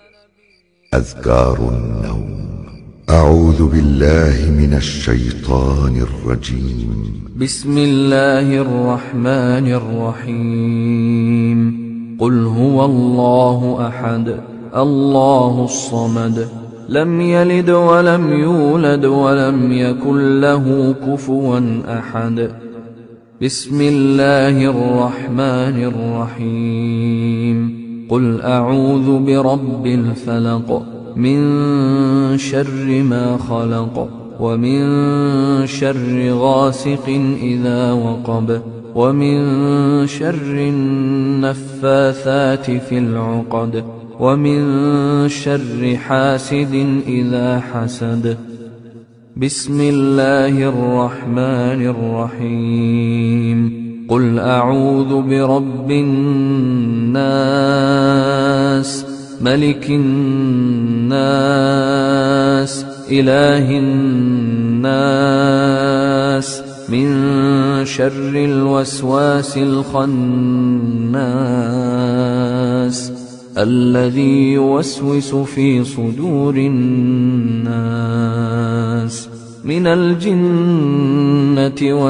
أذكار النوم. أعوذ بالله من الشيطان الرجيم. بسم الله الرحمن الرحيم. قل هو الله أحد الله الصمد لم يلد ولم يولد ولم يكن له كفوا أحد. بسم الله الرحمن الرحيم. قل أعوذ برب الفلق من شر ما خلق ومن شر غاسق إذا وقب ومن شر النفاثات في العقد ومن شر حاسد إذا حسد. بسم الله الرحمن الرحيم. قل أعوذ برب الناس ملك الناس إله الناس من شر الوسواس الخناس الذي يوسوس في صدور الناس من الجنة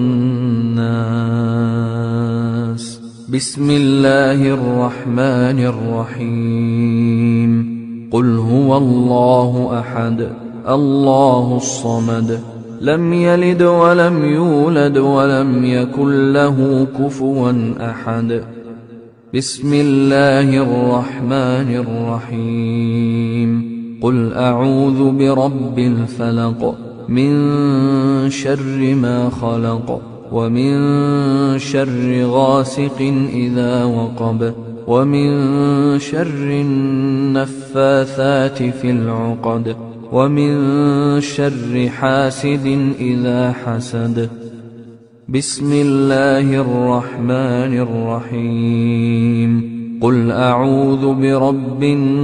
والناس. بسم الله الرحمن الرحيم. قل هو الله أحد الله الصمد لم يلد ولم يولد ولم يكن له كفوا أحد. بسم الله الرحمن الرحيم. قل أعوذ برب الفلق من شر ما خلق ومن شر غاسق إذا وقب ومن شر النفاثات في العقد ومن شر حاسد إذا حسد. بسم الله الرحمن الرحيم. قل أعوذ برب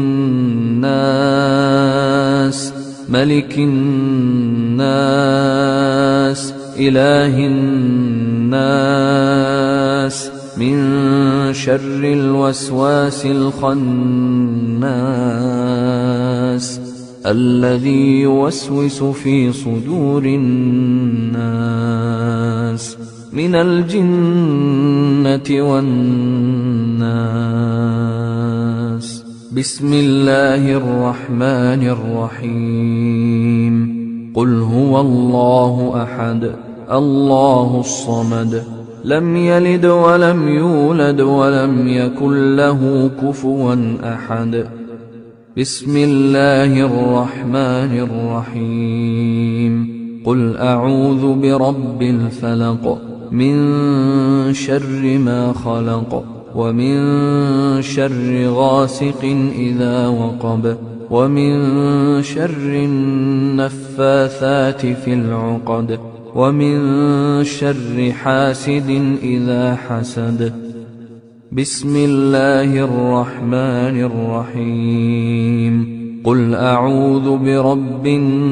الناس ملك الناس إله الناس من شر الوسواس الخناس الذي يوسوس في صدور الناس من الجنة والناس. بسم الله الرحمن الرحيم. قل هو الله أحد الله الصمد لم يلد ولم يولد ولم يكن له كفوا أحد. بسم الله الرحمن الرحيم. قل أعوذ برب الفلق من شر ما خلق ومن شر غاسق إذا وقب ومن شر النفاثات في العقد ومن شر حاسد إذا حسد. بسم الله الرحمن الرحيم. قل أعوذ برب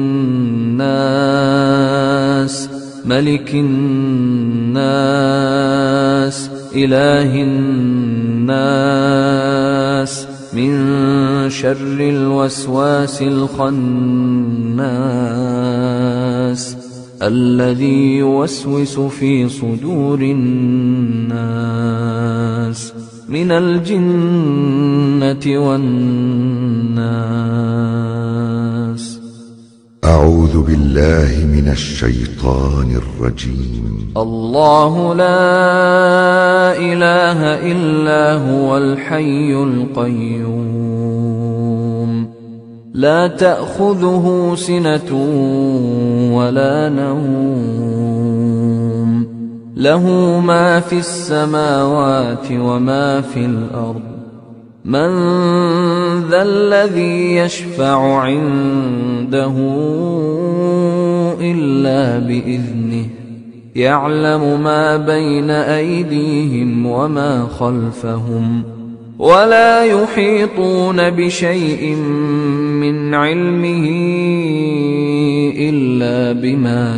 الناس ملك الناس إله الناس من شر الوسواس الخناس الذي يوسوس في صدور الناس من الجنة والناس. أعوذ بالله من الشيطان الرجيم. الله لا إله إلا هو الحي القيوم لا تأخذه سنة ولا نوم له ما في السماوات وما في الأرض. من ذا الذي يشفع عنده إلا بإذنه يعلم ما بين أيديهم وما خلفهم ولا يحيطون بشيء من علمه إلا بما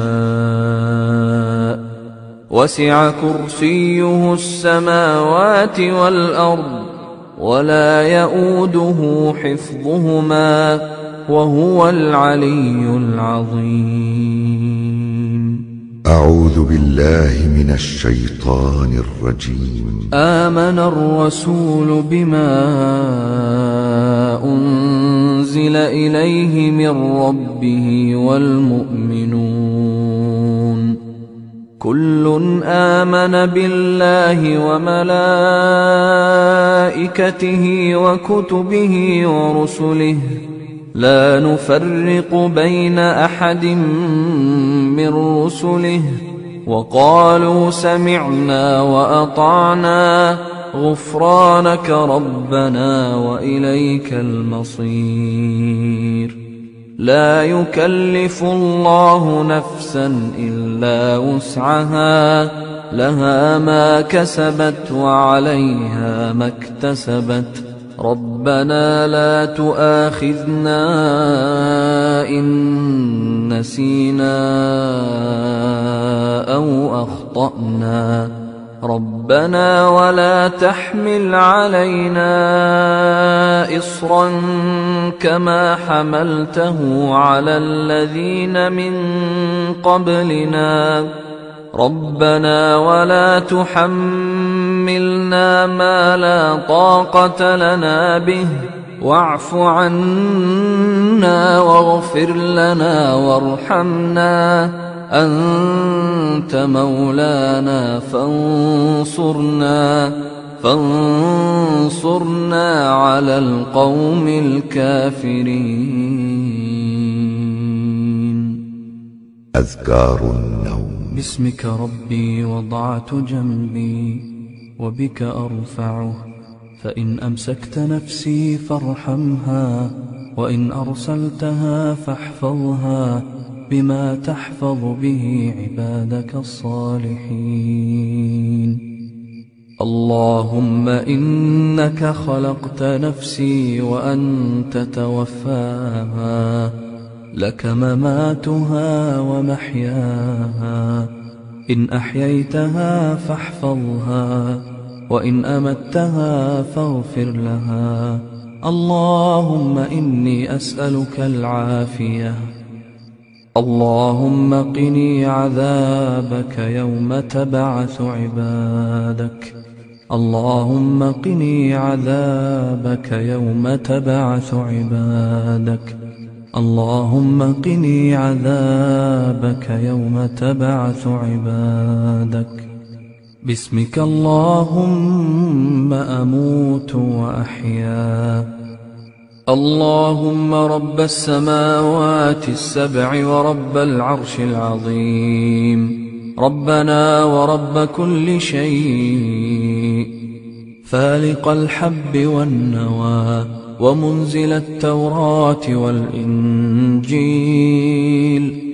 شاء وسع كرسيه السماوات والأرض ولا يؤوده حفظهما وهو العلي العظيم. أعوذ بالله من الشيطان الرجيم. آمن الرسول بما أنزل إليه من ربه والمؤمنون كل آمن بالله وملائكته وكتبه ورسله لا نفرق بين أحد من رسله وقالوا سمعنا وأطعنا غفرانك ربنا وإليك المصير. لا يكلف الله نفسا إلا وسعها لها ما كسبت وعليها ما اكتسبت ربنا لا تؤاخذنا إن نسينا أو أخطأنا ربنا ولا تحمل علينا إصرا كما حملته على الذين من قبلنا ربنا ولا تحملنا ما لا طاقة لنا به واعف عنا واغفر لنا وارحمنا أنت مولانا فانصرنا على القوم الكافرين. أذكار النوم. باسمك ربي وضعت جنبي وبك أرفعه فإن أمسكت نفسي فارحمها وإن أرسلتها فاحفظها بما تحفظ به عبادك الصالحين. اللهم إنك خلقت نفسي وأنت توفاها لك مماتها ومحياها إن أحييتها فاحفظها وإن أمتها فاغفر لها. اللهم إني أسألك العافية. اللهم قني عذابك يوم تبعث عبادك. اللهم قني عذابك يوم تبعث عبادك. اللهم قني عذابك يوم تبعث عبادك. باسمك اللهم أموت وأحيا. اللهم رب السماوات السبع ورب العرش العظيم ربنا ورب كل شيء فالق الحب والنوى ومنزل التوراة والإنجيل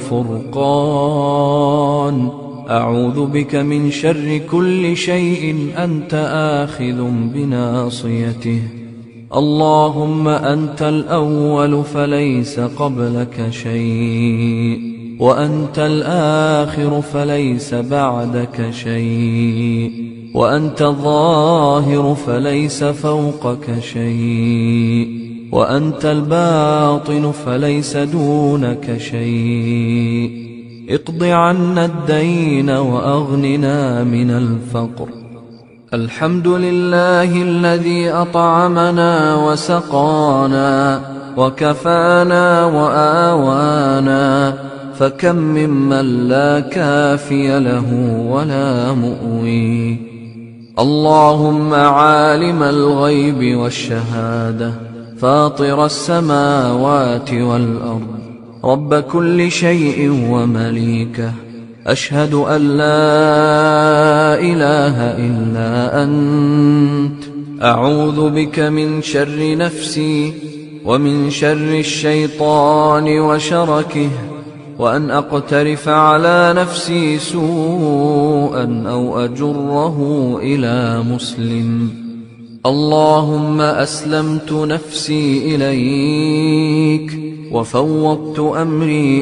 والفرقان أعوذ بك من شر كل شيء أنت آخذ بناصيته. اللهم أنت الأول فليس قبلك شيء وأنت الآخر فليس بعدك شيء وأنت الظاهر فليس فوقك شيء وأنت الباطن فليس دونك شيء. اقض عنا الدين وأغننا من الفقر. الحمد لله الذي أطعمنا وسقانا وكفانا وآوانا فكم ممن لا كافي له ولا مؤوي. اللهم عالم الغيب والشهادة فاطر السماوات والأرض رب كل شيء ومليكه أشهد أن لا إله إلا أنت أعوذ بك من شر نفسي ومن شر الشيطان وشركه وأن أقترف على نفسي سوءا أو أجره إلى مسلم. اللهم أسلمت نفسي إليك وفوضت أمري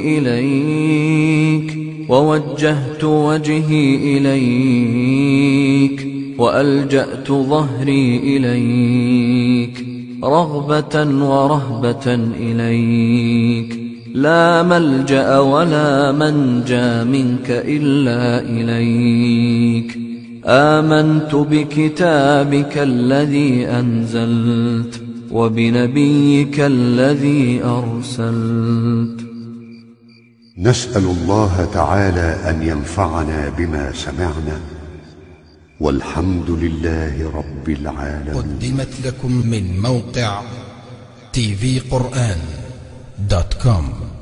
إليك ووجهت وجهي إليك وألجأت ظهري إليك رغبة ورهبة إليك، لا ملجأ ولا منجى منك إلا إليك. آمنت بكتابك الذي أنزلت وبنبيك الذي أرسلت. نسأل الله تعالى أن ينفعنا بما سمعنا، والحمد لله رب العالمين. قدمت لكم من موقع tvquran.com.